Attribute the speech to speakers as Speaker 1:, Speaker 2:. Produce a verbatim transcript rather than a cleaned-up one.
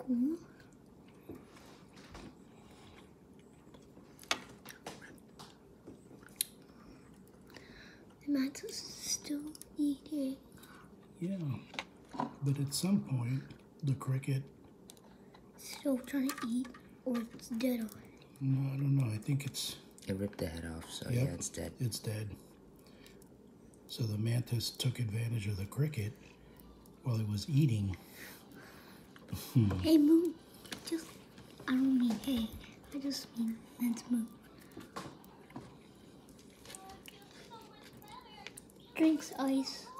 Speaker 1: cool. The mantis is still eating.
Speaker 2: Yeah, but at some point, the cricket...
Speaker 1: Still trying to eat, or it's dead already.
Speaker 2: No, I don't know. I think it's...
Speaker 3: It ripped the head off, so
Speaker 2: Yep,
Speaker 3: yeah, it's dead.
Speaker 2: It's dead. So the mantis took advantage of the cricket while it was eating.
Speaker 1: Hey, move. Just, I don't mean hey. I just mean let's move. Drinks ice.